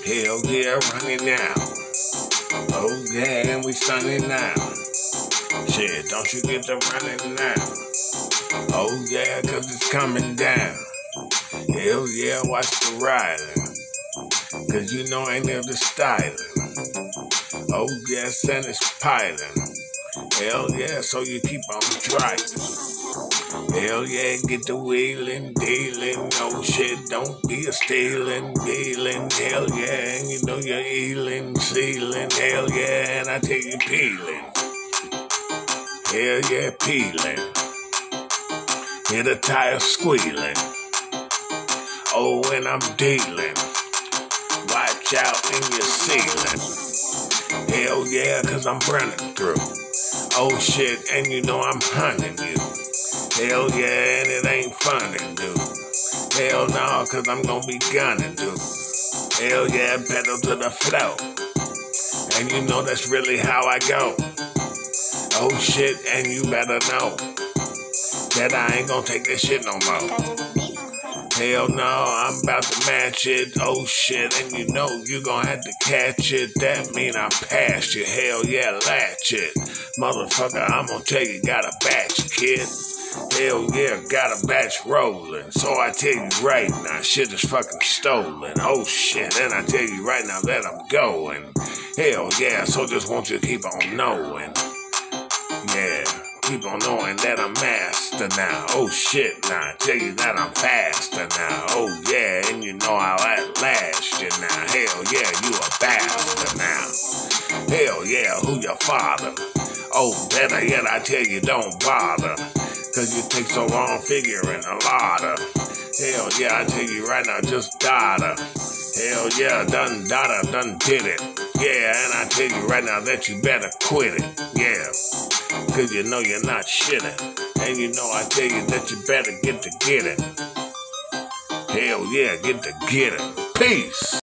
Hell yeah, running now. Oh yeah, and we stunning now. Shit, don't you get to running now. Oh yeah, cause it's coming down. Hell yeah, watch the riding. Cause you know I never styling. Oh yes, and it's piling. Hell yeah, so you keep on driving. Hell yeah, get the wheeling, dealing. No shit, don't be a stealing, dealing. Hell yeah, and you know you're healing, sealing. Hell yeah, and I tell you peeling. Hell yeah, peeling. Hear the tire squealing. Oh, and I'm dealing. Watch out in your ceiling. Hell yeah, cause I'm running through. Oh shit, and you know I'm hunting you. Hell yeah, and it ain't funny, dude. Hell no, cause I'm gonna be gunning, dude. Hell yeah, pedal to the flow. And you know that's really how I go. Oh shit, and you better know that I ain't gonna take this shit no more. Hell no, I'm about to match it. Oh shit, and you know you gon' have to catch it. That mean I passed you. Hell yeah, latch it. Motherfucker, I'm gonna tell you, got a batch, kid. Hell yeah, got a batch rolling. So I tell you right now, shit is fucking stolen. Oh shit, and I tell you right now that I'm going. Hell yeah, so just want you to keep on knowing. Yeah. Keep on knowing that I'm master now. Oh shit, now I tell you that I'm faster now. Oh yeah, and you know I'll outlast you now. Hell yeah, you a bastard now. Hell yeah, who your father? Oh, better yet, I tell you don't bother. Cause you take so long figuring a lot of. Hell yeah, I tell you right now, just data. Hell yeah, done did it. Yeah, and I tell you right now that you better quit it. Yeah. Cause you know you're not shitting. And you know I tell you that you better get to getting. Hell yeah, get to getting. Peace.